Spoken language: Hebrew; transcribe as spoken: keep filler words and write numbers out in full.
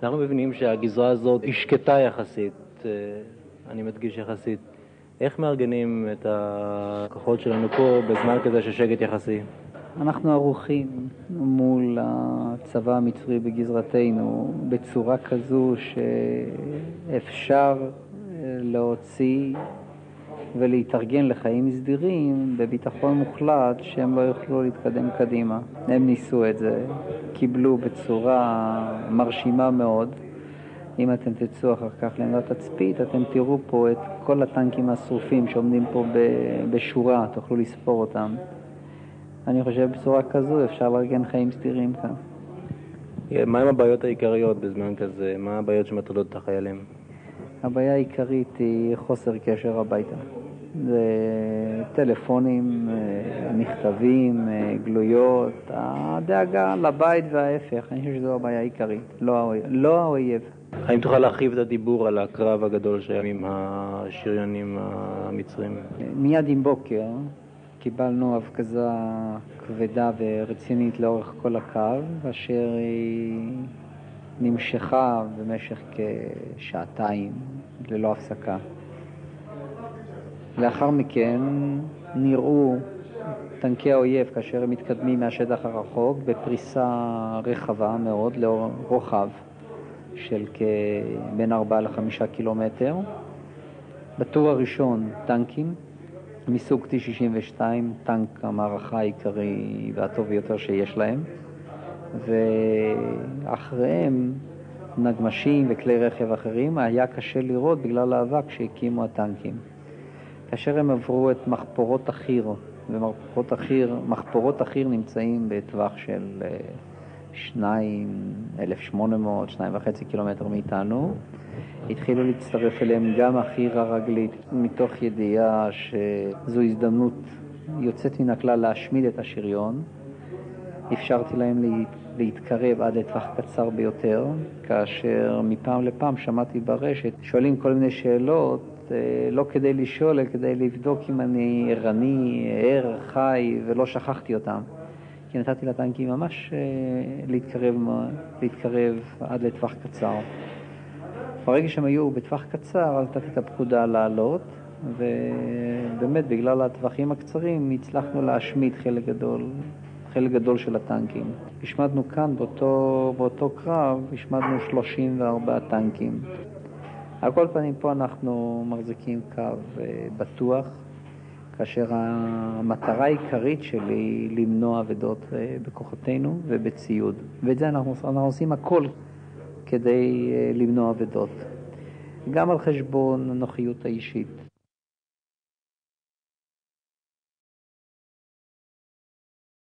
אנחנו מבינים שהגזרה הזאת היא שקטה יחסית, אני מדגיש יחסית. איך מארגנים את הכוחות שלנו פה בזמן כזה ששקט יחסי? אנחנו ערוכים מול הצבא המצרי בגזרתנו בצורה כזו שאפשר להוציא ולהתארגן לחיים סדירים בביטחון מוחלט שהם לא יוכלו להתקדם קדימה. הם ניסו את זה, קיבלו בצורה מרשימה מאוד. אם אתם תצאו אחר כך לעמדת תצפית, אתם תראו פה את כל הטנקים השרופים שעומדים פה בשורה, תוכלו לספור אותם. אני חושב בצורה כזו אפשר לארגן חיים סדירים כאן. מה עם הבעיות העיקריות בזמן כזה? מה הבעיות שמטרידות את החיילים? הבעיה העיקרית היא חוסר קשר הביתה. זה טלפונים, מכתבים, גלויות, הדאגה לבית וההפך. אני חושב שזו הבעיה העיקרית, לא האויב. לא האויב. האם תוכל להרחיב את הדיבור על הקרב הגדול שהיה עם השריונים המצרים? מיד עם בוקר קיבלנו הפגזה כבדה ורצינית לאורך כל הקו, אשר היא נמשכה במשך כשעתיים ללא הפסקה. לאחר מכן נראו טנקי האויב כאשר הם מתקדמים מהשטח הרחוק בפריסה רחבה מאוד, לרוחב של בין ארבעה לחמישה קילומטר. בטור הראשון טנקים מסוג טי שישים ושתיים, טנק המערכה העיקרי והטוב ביותר שיש להם, ואחריהם נגמשים וכלי רכב אחרים. היה קשה לראות בגלל האבק שהקימו הטנקים. כאשר הם עברו את מחפורות החיר, ומחפורות החיר, מחפורות החיר נמצאים בטווח של שניים, אלף שמונה מאות, שניים וחצי קילומטר מאיתנו, התחילו להצטרף אליהם גם החיר הרגלית, מתוך ידיעה שזו הזדמנות יוצאת מן הכלל להשמיד את השריון. אפשרתי להם להתקרב עד לטווח קצר ביותר, כאשר מפעם לפעם שמעתי ברשת, שואלים כל מיני שאלות, לא כדי לשאול, אלא כדי לבדוק אם אני ערני, ער, חי, ולא שכחתי אותם. כי נתתי לטנקים ממש להתקרב, להתקרב עד לטווח קצר. ברגע שהם היו בטווח קצר, אז נתתי את הפקודה לעלות, ובאמת בגלל הטווחים הקצרים הצלחנו להשמיד חלק גדול, חלק גדול של הטנקים. השמדנו כאן באותו, באותו קרב, השמדנו שלושים וארבעה טנקים. על כל פנים פה אנחנו מחזיקים קו בטוח, כאשר המטרה העיקרית שלי היא למנוע אבדות בכוחותינו ובציוד. ואת זה אנחנו, אנחנו עושים הכל כדי למנוע אבדות, גם על חשבון הנוחיות האישית.